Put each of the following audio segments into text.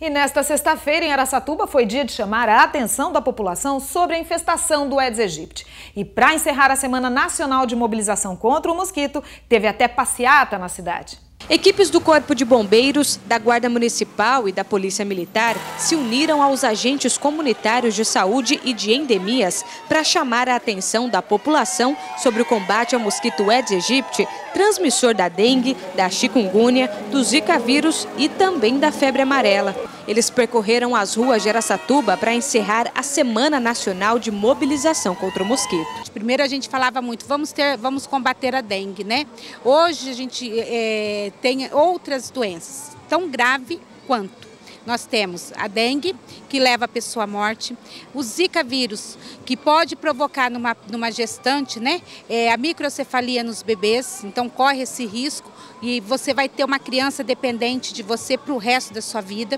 E nesta sexta-feira, em Araçatuba, foi dia de chamar a atenção da população sobre a infestação do Aedes aegypti. E para encerrar a Semana Nacional de Mobilização contra o Mosquito, teve até passeata na cidade. Equipes do Corpo de Bombeiros, da Guarda Municipal e da Polícia Militar se uniram aos agentes comunitários de saúde e de endemias para chamar a atenção da população sobre o combate ao mosquito Aedes aegypti, transmissor da dengue, da chikungunya, do zika vírus e também da febre amarela. Eles percorreram as ruas de Araçatuba para encerrar a Semana Nacional de Mobilização contra o Mosquito. Primeiro a gente falava muito, vamos combater a dengue, né? Hoje a gente tem outras doenças tão graves quanto. Nós temos a dengue, que leva a pessoa à morte, o zika vírus, que pode provocar numa gestante, né, a microcefalia nos bebês, então corre esse risco e você vai ter uma criança dependente de você para o resto da sua vida.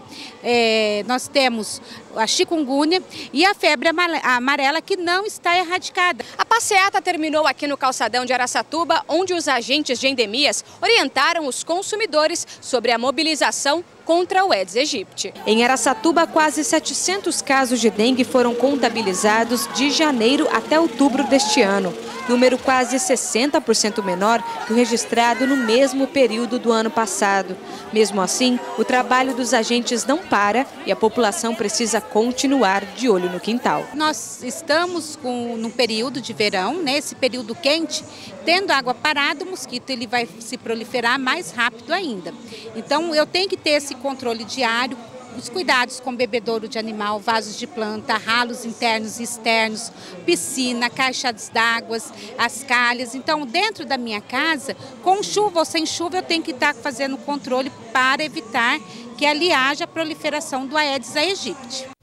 Nós temos a chikungunya e a febre amarela, que não está erradicada. A passeata terminou aqui no calçadão de Araçatuba, onde os agentes de endemias orientaram os consumidores sobre a mobilização contra o Aedes aegypti. Em Araçatuba, quase 700 casos de dengue foram contabilizados de janeiro até outubro deste ano, número quase 60% menor que o registrado no mesmo período do ano passado. Mesmo assim, o trabalho dos agentes não para e a população precisa continuar de olho no quintal. Nós estamos num período de verão, né, esse período quente, tendo água parada, o mosquito ele vai se proliferar mais rápido ainda. Então eu tenho que ter esse controle diário, os cuidados com bebedouro de animal, vasos de planta, ralos internos e externos, piscina, caixas d'água, as calhas. Então, dentro da minha casa, com chuva ou sem chuva, eu tenho que estar fazendo controle para evitar que ali haja a proliferação do Aedes aegypti.